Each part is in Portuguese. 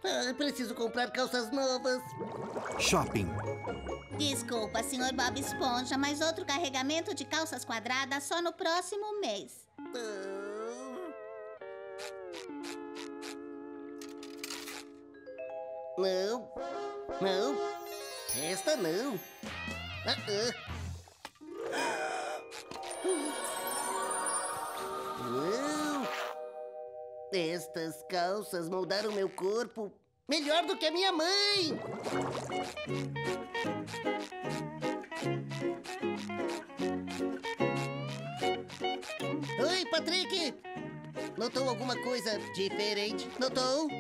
Preciso comprar calças novas. Shopping. Desculpa, Sr. Bob Esponja, mas outro carregamento de calças quadradas só no próximo mês. Não. Não. Esta não. Não. Estas calças moldaram meu corpo melhor do que a minha mãe. Oi, Patrick! Notou alguma coisa diferente? Notou?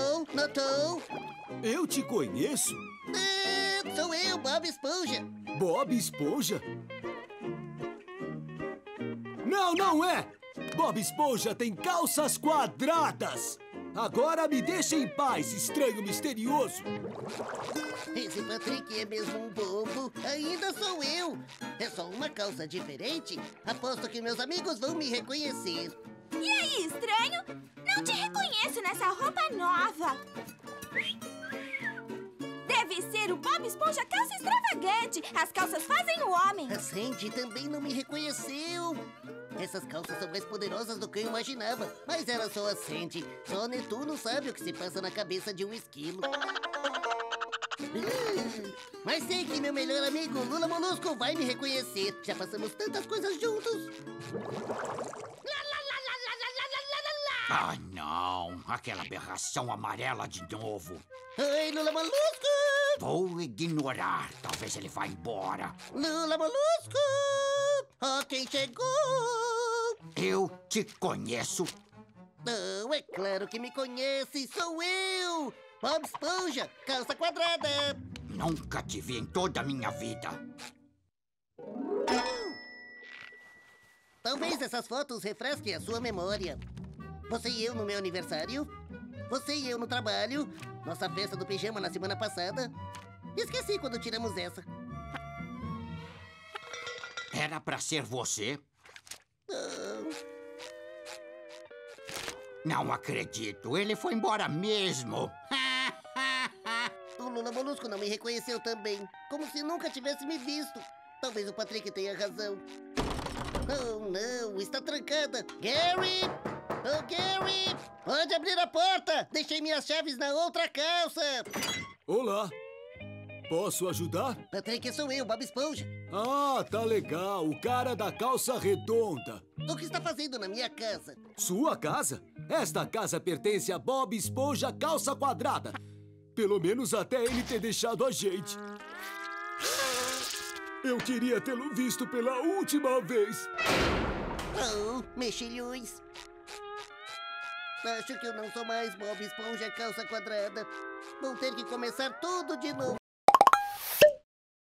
Eu te conheço? Sou eu, Bob Esponja. Bob Esponja? Não, não é! Bob Esponja tem calças quadradas! Agora me deixa em paz, estranho misterioso! Esse Patrick é mesmo um bobo. Ainda sou eu. É só uma calça diferente. Aposto que meus amigos vão me reconhecer. E aí, estranho? Não te reconheço nessa roupa nova. Deve ser o Bob Esponja Calça Extravagante. As calças fazem o homem. A Sandy também não me reconheceu. Essas calças são mais poderosas do que eu imaginava. Mas era só a Sandy. Só Netuno sabe o que se passa na cabeça de um esquilo. Mas sei que meu melhor amigo, Lula Molusco, vai me reconhecer. Já passamos tantas coisas juntos. Ah, não! Aquela aberração amarela de novo. Oi, Lula Molusco! Vou ignorar. Talvez ele vá embora. Lula Molusco! Ó, quem chegou! Eu te conheço. Não, é claro que me conhece. Sou eu! Bob Esponja, calça quadrada. Nunca te vi em toda a minha vida. Talvez essas fotos refresquem a sua memória. Você e eu no meu aniversário. Você e eu no trabalho. Nossa festa do pijama na semana passada. Esqueci quando tiramos essa. Era pra ser você? Não acredito. Ele foi embora mesmo. O Lula Molusco não me reconheceu também. Como se nunca tivesse me visto. Talvez o Patrick tenha razão. Oh, não. Está trancada. Gary! Oh, Gary! Pode abrir a porta! Deixei minhas chaves na outra calça! Olá! Posso ajudar? Patrick, sou eu, Bob Esponja. Ah, tá legal. O cara da calça redonda. O que está fazendo na minha casa? Sua casa? Esta casa pertence a Bob Esponja Calça Quadrada. Pelo menos até ele ter deixado a gente. Eu queria tê-lo visto pela última vez. Oh, mexilhões. Acho que eu não sou mais Bob Esponja Calça Quadrada. Vou ter que começar tudo de novo.